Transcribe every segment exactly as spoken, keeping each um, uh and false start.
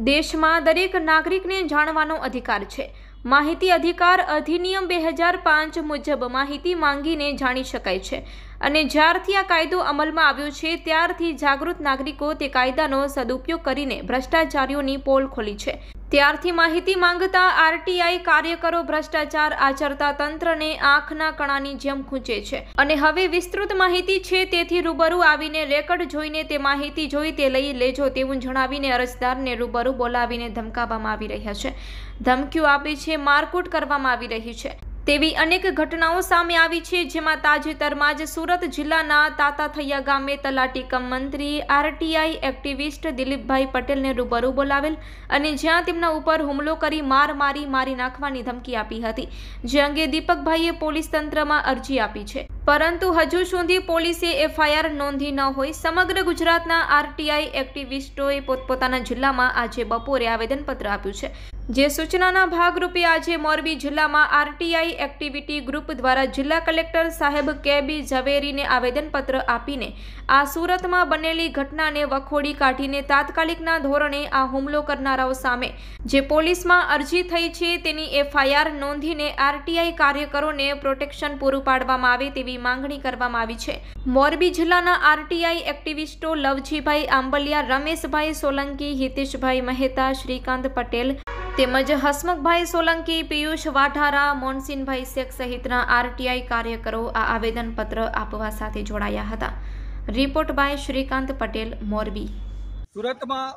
દેશમાં દરેક નાગરિકને જાણવાનો અધિકાર છે। માહિતી અધિકાર અધિનિયમ બે હજાર પાંચ મુજબ માહિતી માંગીને જાણી શકાય છે અને જ્યારથી આ કાયદો અમલમાં આવ્યો છે ત્યારથી જાગૃત નાગરિકો તે કાયદાનો સદુપયોગ કરીને ભ્રષ્ટાચારીઓની પોલ ખોલી છે। ત્યારથી માહિતી માંગતા આરટીઆઈ કાર્યકરો ભ્રષ્ટાચાર આચરતા તંત્રને આંખના કણાની જેમ ખૂંચે છે અને હવે વિસ્તૃત માહિતી છે તેથી રૂબરૂ આવીને રેકર્ડ જોઈને તે માહિતી જોઈ તે લઈ લેજો તેવું જણાવીને અરજદારને રૂબરૂ બોલાવીને ધમકાવવામાં આવી રહ્યા છે, ધમકીઓ આપી છે, મારકૂટ કરવામાં આવી રહી છે તેવી અનેક ઘટનાઓ સામે આવી છે। જેમાં તાજેતરમાં જ સુરત જિલ્લાના તાતાથૈયા ગામે તલાટી કમ મંત્રી આરટીઆઈ એક્ટિવિસ્ટ દિલીપભાઈ પટેલને રૂબરૂ બોલાવેલ અને જ્યાં તેમના ઉપર હુમલો કરી માર મારી મારી નાખવાની ધમકી આપી હતી, જે અંગે દીપકભાઈએ પોલીસ તંત્રમાં અરજી આપી છે, પરંતુ હજુ સુધી પોલીસે એફઆઈઆર નોંધી ન હોય। સમગ્ર ગુજરાતના આરટીઆઈ એક્ટિવિસ્ટોએ પોતપોતાના જિલ્લામાં આજે બપોરે આવેદનપત્ર આપ્યું છે, જે સૂચનાના ભાગરૂપે આજે મોરબી જિલ્લામાં આરટીઆઈ એક્ટિવિટી ગ્રુપ દ્વારા જિલ્લા કલેક્ટર સાહેબ કે બી ઝવેરીને આવેદનપત્ર આપીને આ સુરતમાં બનેલી ઘટનાને વખોડી કાઢીને તાત્કાલિકના ધોરણે આ હુમલો કરનારાઓ સામે જે પોલીસમાં અરજી થઈ છે તેની એફઆઈઆર નોંધીને આરટીઆઈ કાર્યકરોને પ્રોટેક્શન પૂરું પાડવામાં આવે તેવી માંગણી કરવામાં આવી છે। મોરબી જિલ્લાના આરટીઆઈ એક્ટિવિસ્ટો લવજીભાઈ આંબલિયા, રમેશભાઈ સોલંકી, હિતેશભાઈ મહેતા, શ્રીકાંત પટેલ તેમજ હસમુખભાઈ સોલંકી, પિયુષ વાઢારા, મોનસીનભાઈ શેખ સહિતના આરટીઆઈ કાર્યકરો આ આવેદનપત્ર આપવા સાથે જોડાયા હતા। Report by Shrikant Patel, Morbi. સુરતમાં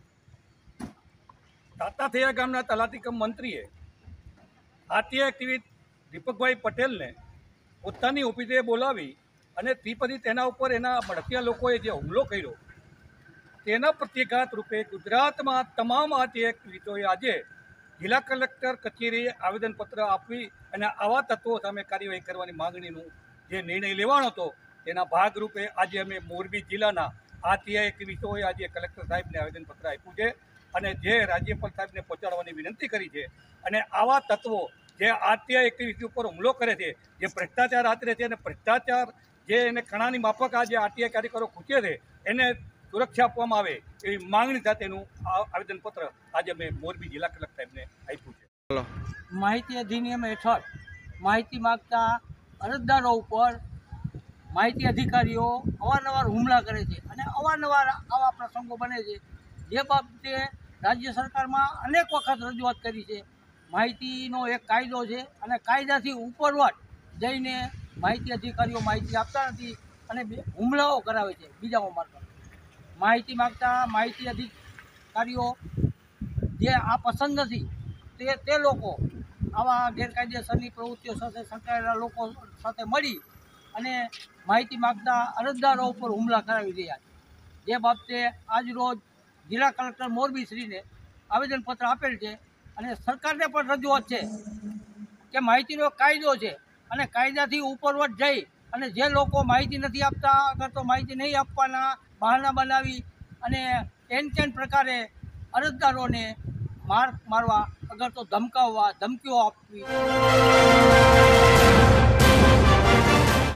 તાતાથૈયા ગામના તલાટી કમ મંત્રીએ આરટીઆઈ એક્ટિવિસ્ટ દીપકભાઈ પટેલને પોતાની ઓફિસે બોલાવી અને ત્રિપદી તેના ઉપર એના ભડકિયા લોકોએ જે હુમલો કર્યો તેના પ્રત્યાઘાત રૂપે ગુજરાતમાં તમામ આરટીઆઈ એક્ટિવિસ્ટોએ આજે જિલ્લા કલેક્ટર કચેરીએ આવેદનપત્ર આપી અને આવા તત્વો સામે કાર્યવાહી કરવાની માંગણીનું જે નિર્ણય લેવાનો હતો તેના ભાગરૂપે આજે અમે મોરબી જિલ્લાના આરટીઆઈ એક્ટિવિસ્ટોએ આજે કલેક્ટર સાહેબને આવેદનપત્ર આપ્યું છે અને જે રાજ્યપાલ સાહેબને પહોંચાડવાની વિનંતી કરી છે અને આવા તત્વો જે આરટીઆઈ એક્ટિવિસ્ટ ઉપર હુમલો કરે છે, જે ભ્રષ્ટાચાર આચરે છે અને ભ્રષ્ટાચાર જે એને કણાની માફક આજે આરટીઆઈ કાર્યકરો ખૂંચે છે એને સુરક્ષા આપવામાં આવે એવી માંગણી સાથેનું આવેદનપત્ર આજે અમે મોરબી જિલ્લા કલેક્ટર સાહેબને આપ્યું છે। માહિતી અધિનિયમ હેઠળ માહિતી માગતા અરજદારો ઉપર માહિતી અધિકારીઓ અવારનવાર હુમલા કરે છે અને અવારનવાર આવા પ્રસંગો બને છે, જે બાબતે રાજ્ય સરકારમાં અનેક વખત રજૂઆત કરી છે। માહિતીનો એક કાયદો છે અને કાયદાથી ઉપરવટ જઈને માહિતી અધિકારીઓ માહિતી આપતા નથી અને હુમલાઓ કરાવે છે બીજાઓ મારફત। માહિતી માગતા માહિતી અધિકારીઓ જે આ પસંદ નથી તે તે લોકો આવા ગેરકાયદેસરની પ્રવૃત્તિઓ સાથે સંકળાયેલા લોકો સાથે મળી અને માહિતી માગતા અરજદારો ઉપર હુમલા કરાવી રહ્યા છે, જે બાબતે આજરોજ જિલ્લા કલેક્ટર મોરબીશ્રીને આવેદનપત્ર આપેલ છે અને સરકારને પણ રજૂઆત છે કે માહિતીનો કાયદો છે અને કાયદાથી ઉપરવટ જઈ અને જે લોકો માહિતી નથી આપતા અગર તો માહિતી નહીં આપવાના બહાના બનાવી અને એન કેન પ્રકારે અરજદારોને માર મારવા અગર તો ધમકાવવા, ધમકીઓ આપવી